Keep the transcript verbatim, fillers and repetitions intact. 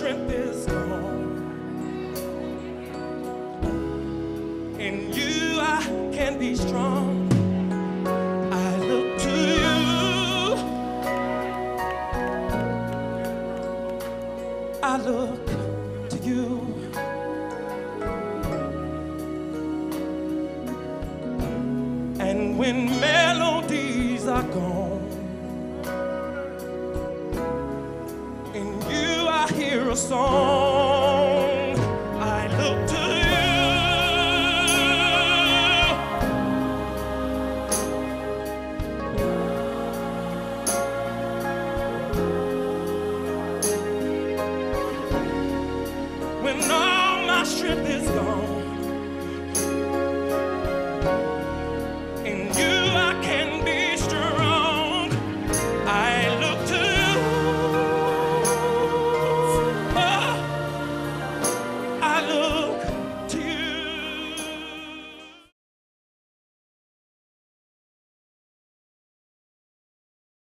strength is gone, in you I can be strong. I look to you, I look to you. And when melodies are gone, in you I hear a song. I look to you. When all my strength is gone,